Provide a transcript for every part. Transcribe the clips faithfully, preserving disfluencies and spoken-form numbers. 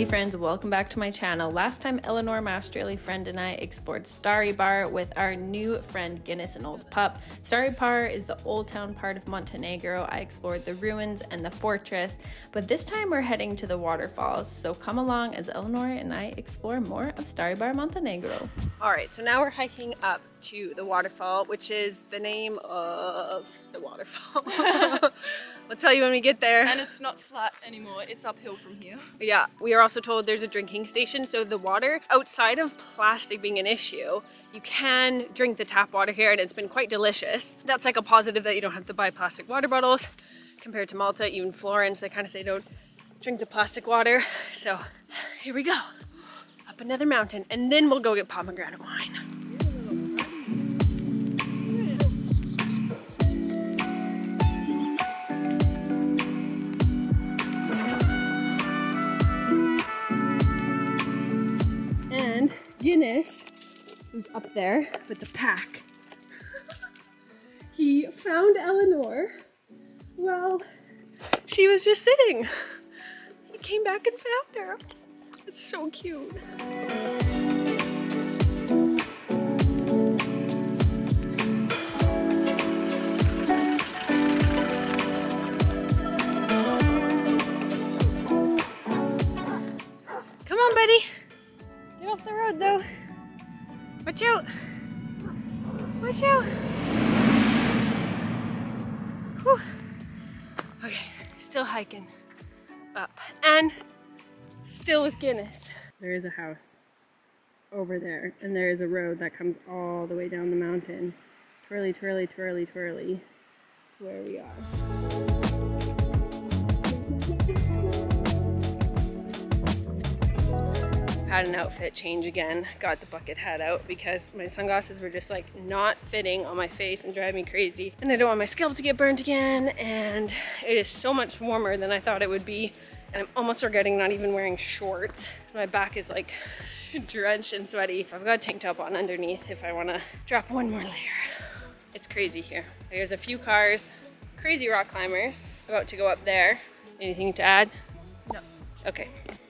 Hey friends, welcome back to my channel. Last time Eleanor, my Australian friend, and I explored Stari Bar with our new friend Guinness, an old pup. Stari Bar is the old town part of Montenegro. I explored the ruins and the fortress, but this time we're heading to the waterfalls. So come along as Eleanor and I explore more of Stari Bar, Montenegro. All right, so now we're hiking up to the waterfall, which is the name of the waterfall. I'll tell you when we get there. And it's not flat anymore, it's uphill from here. Yeah, we are also told there's a drinking station, so the water, outside of plastic being an issue, you can drink the tap water here and it's been quite delicious. That's like a positive that you don't have to buy plastic water bottles compared to Malta, even Florence, they kind of say don't drink the plastic water. So here we go, up another mountain, and then we'll go get pomegranate wine. And Guinness, who's up there with the pack, he found Eleanor. Well, she was just sitting. He came back and found her. It's so cute. Come on, buddy. Get off the road though. Watch out. Watch out. Whew. Okay, still hiking up and still with Guinness. There is a house over there and there is a road that comes all the way down the mountain. Twirly, twirly, twirly, twirly to where we are. Had an outfit change again, got the bucket hat out because my sunglasses were just like not fitting on my face and driving me crazy, and I don't want my scalp to get burnt again, and it is so much warmer than I thought it would be, and I'm almost regretting not even wearing shorts. My back is like drenched and sweaty. I've got a tank top on underneath if I want to drop one more layer. It's crazy here. There's a few cars, crazy rock climbers about to go up there. Anything to add? No. Okay.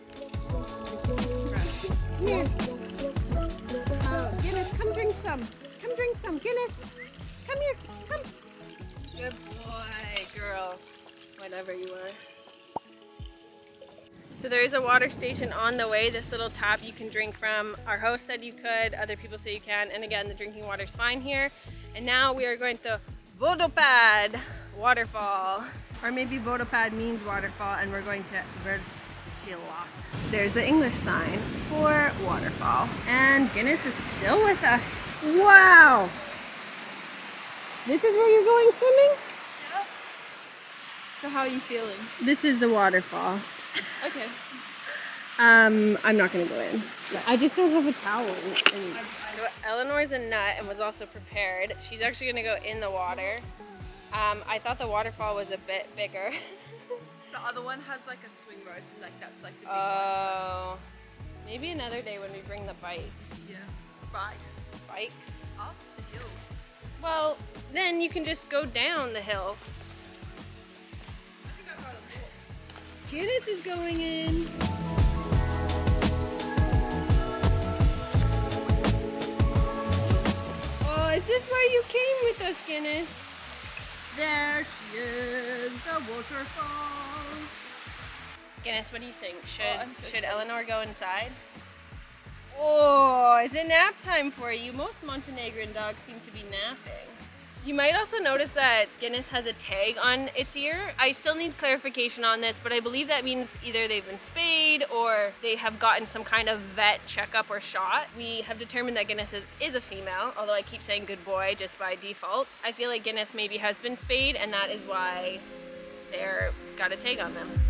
Come here. Oh, Guinness, come drink some. Come drink some. Guinness, come here. Come. Good boy, girl. Whatever you are. So there is a water station on the way. This little tap you can drink from. Our host said you could. Other people say you can. And again, the drinking water's fine here. And now we are going to Vodopad waterfall. Or maybe Vodopad means waterfall, and we're going to There's the English sign for waterfall. And Guinness is still with us. Wow! This is where you're going swimming? Yeah. So how are you feeling? This is the waterfall. Okay. um, I'm not gonna go in. I just don't have a towel. And so Eleanor's a nut and was also prepared. She's actually gonna go in the water. Um, I thought the waterfall was a bit bigger. The other one has like a swing rope, like that's like the big Oh, one. Maybe another day when we bring the bikes. Yeah, bikes. Bikes? Up the hill. Well, then you can just go down the hill. I think I'd rather walk. Guinness is going in. Oh, is this where you came with us, Guinness? There she is, the waterfall. Guinness, what do you think? Should Oh, I'm so should sorry. Eleanor go inside? Oh, is it nap time for you? Most Montenegrin dogs seem to be napping. You might also notice that Guinness has a tag on its ear. I still need clarification on this, but I believe that means either they've been spayed or they have gotten some kind of vet checkup or shot. We have determined that Guinness is, is a female, although I keep saying good boy just by default. I feel like Guinness maybe has been spayed, and that is why they're got a tag on them.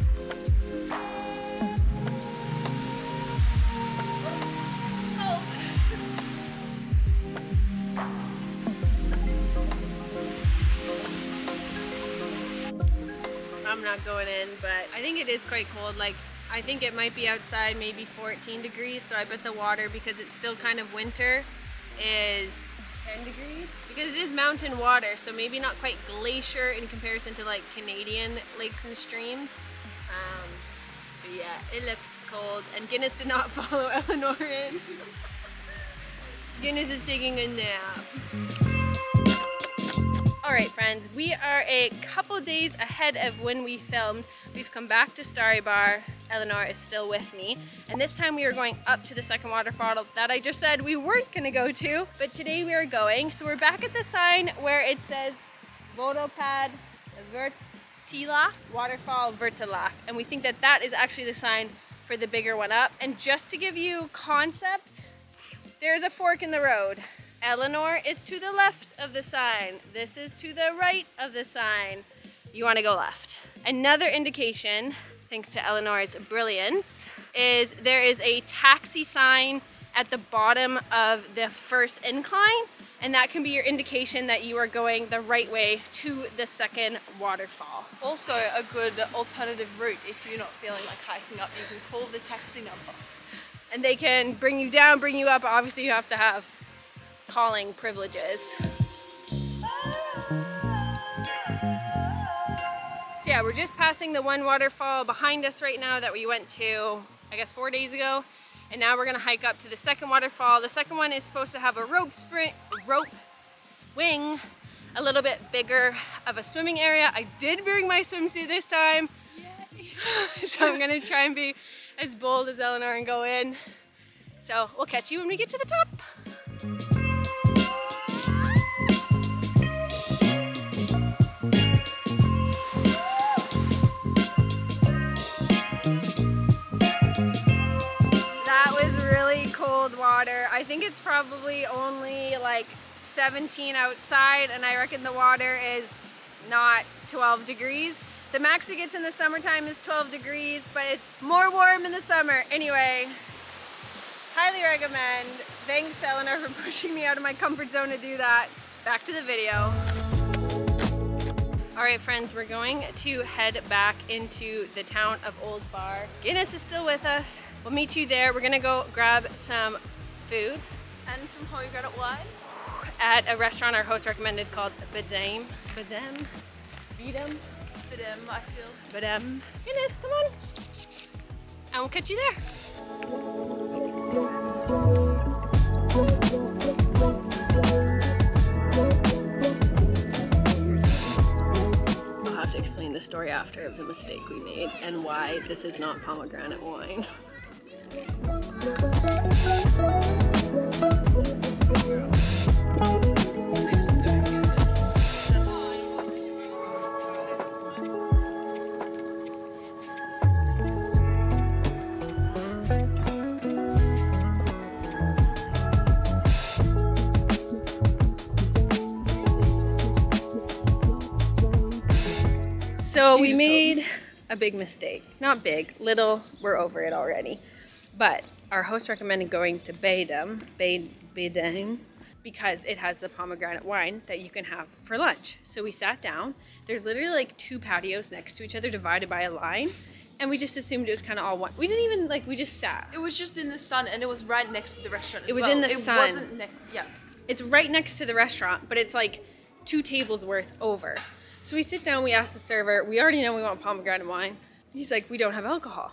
I'm not going in, but I think it is quite cold. Like, I think it might be outside maybe fourteen degrees, so I bet the water, because it's still kind of winter, is ten degrees. Because it is mountain water, so maybe not quite glacier in comparison to like Canadian lakes and streams. Um, but But yeah, it looks cold, and Guinness did not follow Eleanor in. Guinness is taking a nap. Alright friends, we are a couple days ahead of when we filmed. We've come back to Stari Bar. Eleanor is still with me. And this time we are going up to the second waterfall that I just said we weren't gonna go to. But today we are going. So we're back at the sign where it says Vodopad Vertila, Waterfall Vertila. And we think that that is actually the sign for the bigger one up. And just to give you concept, there's a fork in the road. Eleanor is to the left of the sign. This is to the right of the sign. You want to go left. Another indication, thanks to Eleanor's brilliance, is there is a taxi sign at the bottom of the first incline, and that can be your indication that you are going the right way to the second waterfall. Also a good alternative route if you're not feeling like hiking up, you can call the taxi number. And they can bring you down, bring you up. Obviously you have to have calling privileges. So yeah, we're just passing the one waterfall behind us right now that we went to, I guess, four days ago. And now we're gonna hike up to the second waterfall. The second one is supposed to have a rope sprint, rope swing, a little bit bigger of a swimming area. I did bring my swimsuit this time. So I'm gonna try and be as bold as Eleanor and go in. So we'll catch you when we get to the top. Water. I think it's probably only like seventeen outside, and I reckon the water is not twelve degrees. The max it gets in the summertime is twelve degrees, but it's more warm in the summer. Anyway, highly recommend. Thanks Eleanor for pushing me out of my comfort zone to do that. Back to the video. Alright friends, we're going to head back into the town of Old Bar. Guinness is still with us. We'll meet you there. We're gonna go grab some food and some pomegranate wine at a restaurant our host recommended called Badam. Badam? Badam? Badam, I feel. Badam. Guinness, come on. And we'll catch you there. I'll have to explain the story after of the mistake we made and why this is not pomegranate wine. So we made a big mistake. Not big, little, we're over it already. But our host recommended going to Badam, Badam, because it has the pomegranate wine that you can have for lunch. So we sat down. There's literally like two patios next to each other divided by a line. And we just assumed it was kind of all one. We didn't even, like, we just sat. It was just in the sun, and it was right next to the restaurant as It was well. in the it sun. Wasn't next, yeah. It's right next to the restaurant, but it's like two tables worth over. So we sit down, we ask the server, we already know we want pomegranate wine. He's like, we don't have alcohol.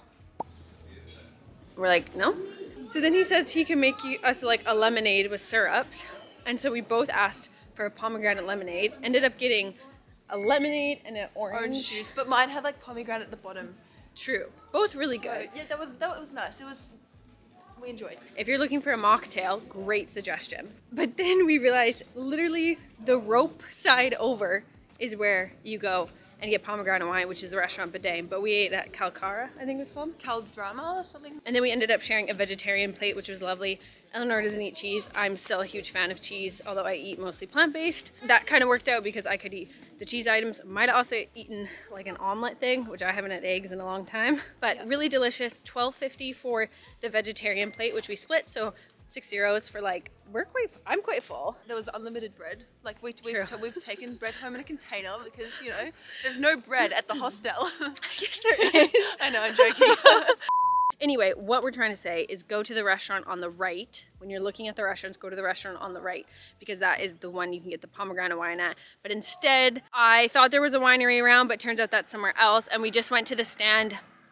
We're like, no? So then he says he can make you, us like a lemonade with syrups. And so we both asked for a pomegranate lemonade. Ended up getting a lemonade and an orange. Orange juice, but mine had like pomegranate at the bottom. True. Both really so, good. Yeah, that was, that was nice. It was, we enjoyed. If you're looking for a mocktail, great suggestion. But then we realized literally the rope side over is where you go and get pomegranate wine, which is the restaurant Badam. But we ate at Calcara, I think it was called. Caldrama or something. And then we ended up sharing a vegetarian plate, which was lovely. Eleanor doesn't eat cheese. I'm still a huge fan of cheese, although I eat mostly plant-based. That kind of worked out because I could eat the cheese items. Might have also eaten like an omelet thing, which I haven't had eggs in a long time. But yeah, really delicious. twelve fifty for the vegetarian plate, which we split. So six euros for like, we're quite, I'm quite full. There was unlimited bread. Like we, we've, we've taken bread home in a container because, you know, there's no bread at the hostel. Yes, there is. I know, I'm joking. Anyway, what we're trying to say is go to the restaurant on the right. When you're looking at the restaurants, go to the restaurant on the right because that is the one you can get the pomegranate wine at. But instead, I thought there was a winery around, but turns out that's somewhere else. And we just went to the stand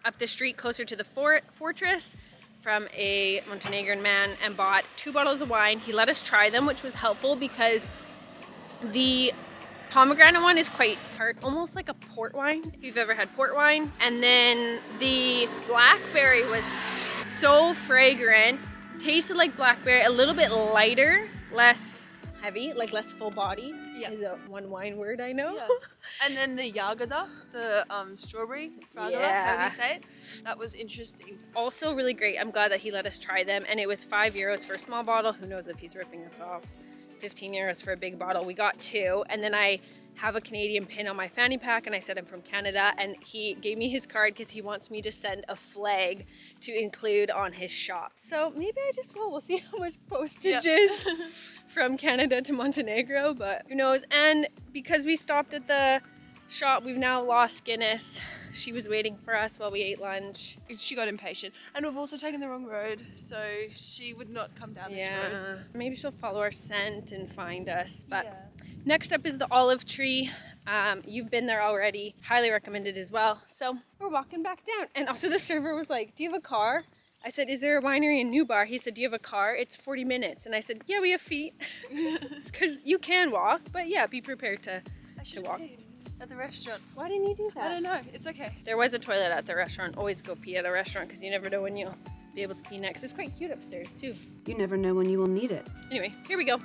up the street closer to the fort fortress from a Montenegrin man and bought two bottles of wine. He let us try them, which was helpful because the pomegranate one is quite hard, almost like a port wine, if you've ever had port wine. And then the blackberry was so fragrant, tasted like blackberry, a little bit lighter, less heavy, like less full body. Yeah. Is a one wine word I know. Yeah. And then the jagada, the um, strawberry fragala, Yeah. how do you say it? That was interesting. Also really great. I'm glad that he let us try them, and it was five euros for a small bottle. Who knows if he's ripping us off? fifteen euros for a big bottle. We got two, and then I have a Canadian pin on my fanny pack, and I said I'm from Canada, and he gave me his card because he wants me to send a flag to include on his shop. So maybe I just will. We'll see how much postage Yep. is from Canada to Montenegro, but who knows. And because we stopped at the shop, we've now lost Guinness. She was waiting for us while we ate lunch. She got impatient. And we've also taken the wrong road, so she would not come down this Yeah, road. maybe she'll follow our scent and find us. But Yeah. next up is the olive tree. Um, you've been there already. Highly recommended as well. So we're walking back down. And also the server was like, do you have a car? I said, is there a winery in New Bar? He said, do you have a car? It's forty minutes. And I said, yeah, we have feet. Because you can walk, but yeah, be prepared to, I to should walk. pee at the restaurant. Why didn't you do that? I don't know. It's okay. There was a toilet at the restaurant. Always go pee at a restaurant because you never know when you'll be able to pee next. It's quite cute upstairs too. You never know when you will need it. Anyway, here we go.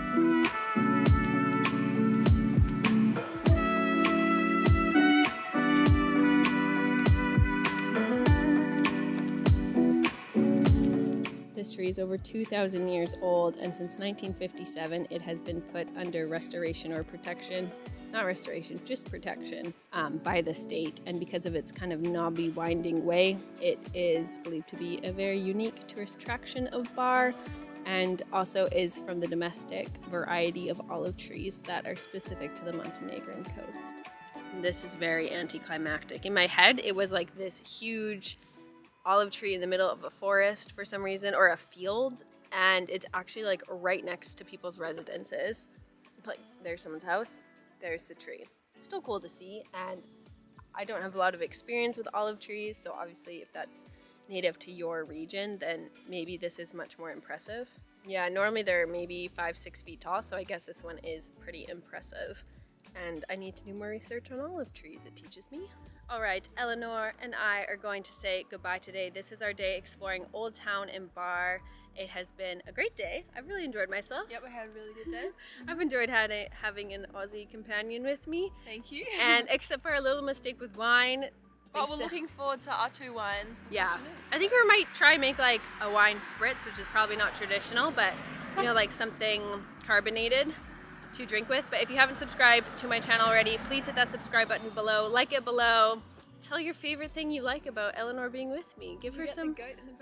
This tree is over two thousand years old, and since nineteen fifty-seven it has been put under restoration or protection. Not restoration, just protection um, by the state. And because of its kind of knobby, winding way, it is believed to be a very unique tourist attraction of Bar, and also is from the domestic variety of olive trees that are specific to the Montenegrin coast. This is very anticlimactic. In my head, it was like this huge olive tree in the middle of a forest for some reason, or a field, and it's actually like right next to people's residences. Like, there's someone's house, there's the tree. Still cool to see, and I don't have a lot of experience with olive trees, so obviously if that's native to your region, then maybe this is much more impressive. Yeah, normally they're maybe five, six feet tall, so I guess this one is pretty impressive. And I need to do more research on olive trees, it teaches me. All right, Eleanor and I are going to say goodbye today. This is our day exploring Old Town and Bar. It has been a great day. I've really enjoyed myself. Yep, we had a really good day. I've enjoyed had a, having an Aussie companion with me. Thank you. And except for a little mistake with wine. But we're looking forward to our two wines this Yeah, afternoon. I think we might try and make like a wine spritz, which is probably not traditional, but you know, like something carbonated to drink with. But if you haven't subscribed to my channel already, please hit that subscribe button below, like it below. Tell your favorite thing you like about Eleanor being with me. Give Did her you get some the goat in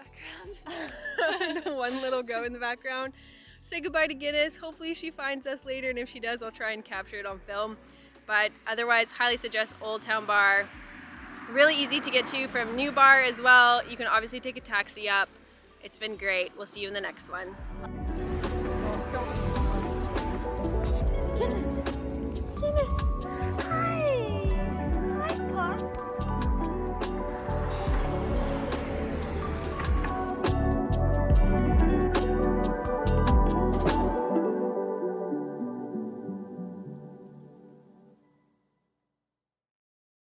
the background. one little go in the background. Say goodbye to Guinness. Hopefully she finds us later, and if she does, I'll try and capture it on film. But otherwise, highly suggest Old Town Bar. Really easy to get to from New Bar as well. You can obviously take a taxi up. It's been great. We'll see you in the next one. Guinness.